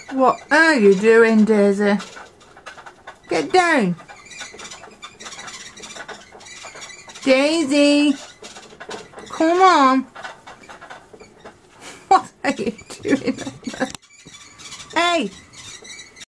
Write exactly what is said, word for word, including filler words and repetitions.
What are you doing, Daisy? Get down. Daisy. Come on. What are you doing? Hey.